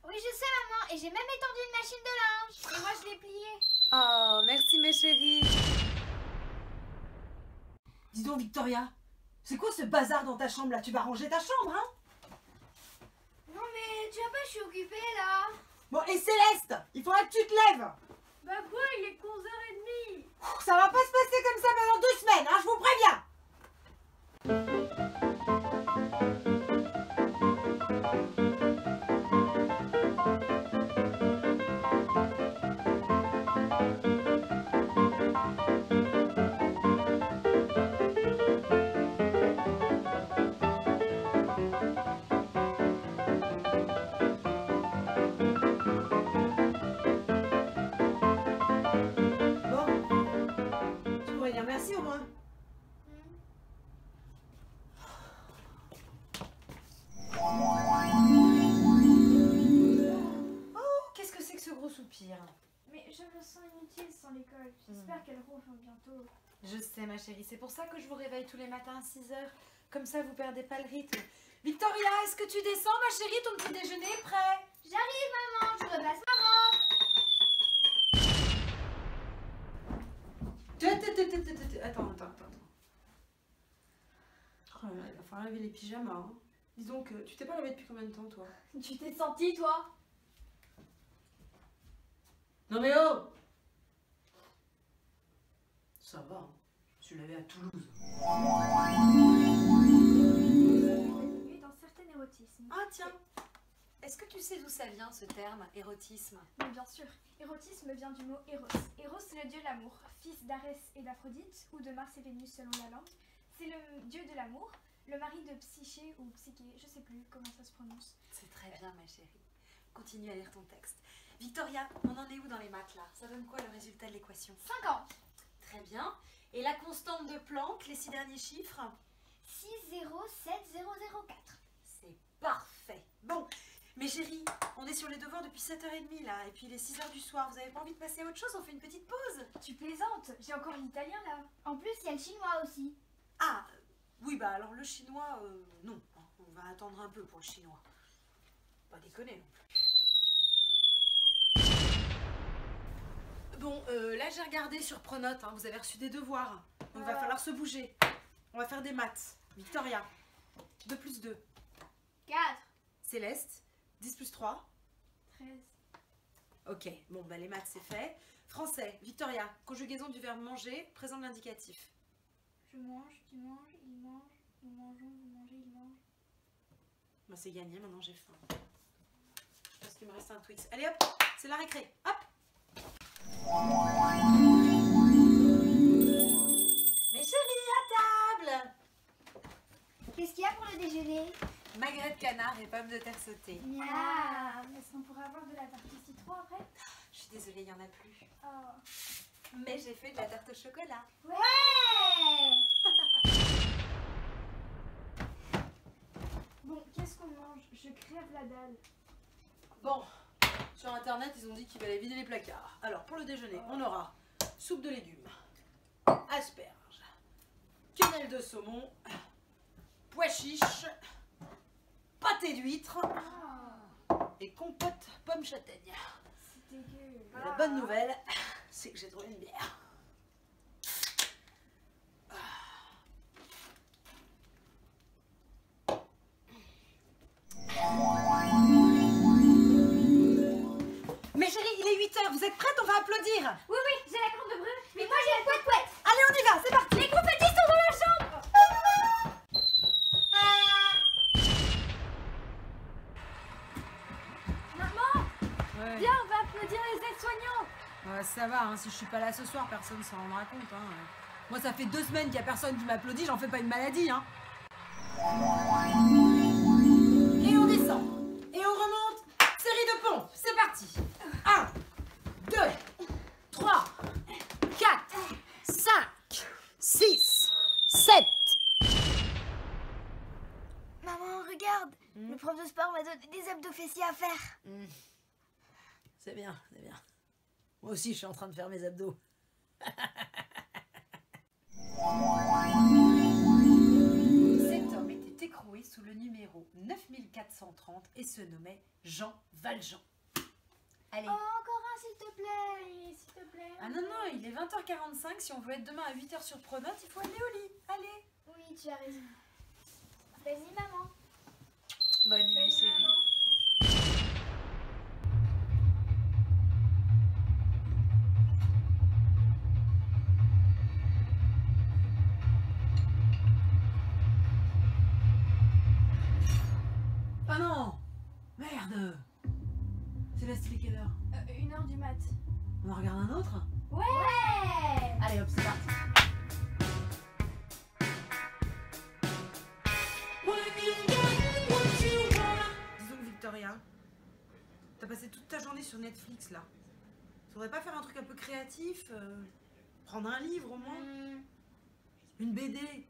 Oui, je sais, maman. Et j'ai même étendu une machine de linge. Et moi, je l'ai pliée. Oh, merci mes chéris. Dis donc, Victoria, c'est quoi ce bazar dans ta chambre là? Tu vas ranger ta chambre, hein? Non, mais tu vois pas, je suis occupée là. Bon, et Céleste, il faudra que tu te lèves. Bah quoi, il est 11h30. Ça va pas se passer comme ça pendant 2 semaines, hein, je vous préviens. Bon, tu pourrais dire merci au moins. Oh, qu'est-ce que c'est que ce gros soupir? Mais je me sens inutile sans l'école. J'espère qu'elle rouvre bientôt. Je sais ma chérie, c'est pour ça que je vous réveille tous les matins à 6 h. Comme ça vous perdez pas le rythme. Victoria, est-ce que tu descends ma chérie? Ton petit déjeuner est prêt. J'arrive, maman. Je repasse ma robe. Attends. Oh là là, il va falloir laver les pyjamas. Hein. Dis donc, tu t'es pas lavé depuis combien de temps, toi? Tu t'es senti, toi? Non mais oh! Ça va, hein. Je suis lavé à Toulouse. Et dans certains érotismes. Ah tiens, est-ce que tu sais d'où ça vient ce terme, érotisme? Mais bien sûr, érotisme vient du mot Eros. Eros, c'est le dieu de l'amour, fils d'Arès et d'Aphrodite, ou de Mars et Vénus selon la langue. C'est le dieu de l'amour, le mari de Psyché ou Psyché, je sais plus comment ça se prononce. C'est très bien ma chérie. Continue à lire ton texte. Victoria, on en est où dans les maths là? Ça donne quoi le résultat de l'équation? 50. Très bien. Et la constante de Planck, les 6 derniers chiffres? 607004. C'est parfait. Bon, mes chéris, on est sur les devoirs depuis 7h30 là, et puis il est 6 h du soir. Vous avez pas envie de passer à autre chose? On fait une petite pause? Tu plaisantes, j'ai encore l'italien là. En plus, il y a le chinois aussi. Ah, oui, bah alors le chinois, non. On va attendre un peu pour le chinois. Pas déconner non plus. Bon, là j'ai regardé sur Pronote, hein, vous avez reçu des devoirs. Donc il va falloir se bouger. On va faire des maths. Victoria, 2 plus 2. 4. Céleste, 10 plus 3. 13. Ok, bon, bah les maths c'est fait. Français, Victoria, conjugaison du verbe manger, présent de l'indicatif. Je mange, tu manges, il mange, nous mangeons, vous mangez, il mange. Bah c'est gagné, maintenant j'ai faim. Je pense qu'il me reste un Twix. Allez hop, c'est la récré. Hop. Mes chéris, à table. Qu'est-ce qu'il y a pour le déjeuner? Magret de canard et pommes de terre sautées. Ah, est-ce qu'on pourrait avoir de la tarte au citron après? Je suis désolée, il n'y en a plus. Oh. Mais j'ai fait de la tarte au chocolat. Ouais. Bon, qu'est-ce qu'on mange? Je crève la dalle. Bon, sur internet, ils ont dit qu'il fallait vider les placards. Alors, pour le déjeuner, on aura soupe de légumes, asperges, quenelle de saumon, pois chiches, pâté d'huître et compote pomme châtaigne. C'est dégueu. La bonne nouvelle, c'est que j'ai trouvé une bière. Mes chéris, il est 8 h, vous êtes prêtes? On va applaudir. Oui, j'ai la corne de breu. Mais moi, j'ai la couette. Allez, on y va, c'est parti. Les confettis sont dans la chambre. Maman, Ouais. viens, on va applaudir les aides-soignants. Ouais, ça va, hein, si je suis pas là ce soir, personne s'en rendra compte. Hein. Moi, ça fait 2 semaines qu'il y a personne qui m'applaudit, j'en fais pas une maladie. Hein. Et on descend. Et on remonte. Série de pompes, c'est parti. 1, 2, 3, 4, 5, 6, 7. Maman, regarde. Le prof de sport m'a donné des abdos fessiers à faire. C'est bien, c'est bien. Moi aussi, je suis en train de faire mes abdos. Cet homme était écroué jouer sous le numéro 9430 et se nommait Jean Valjean. Allez. Oh, encore un, s'il te plaît. S'il te plaît. Ah non, non, il est 20h45. Si on veut être demain à 8h sur Pronote, il faut aller au lit. Allez. Oui, tu as raison. Vas-y, maman. Bonne nuit, Vas-y, chérie. maman. Ah non! Merde! Céleste, il est quelle heure? 1h du mat. On en regarde un autre? Ouais. Allez hop, c'est parti! Dis donc, Victoria, t'as passé toute ta journée sur Netflix là. Faudrait pas faire un truc un peu créatif? Prendre un livre au moins? Une BD?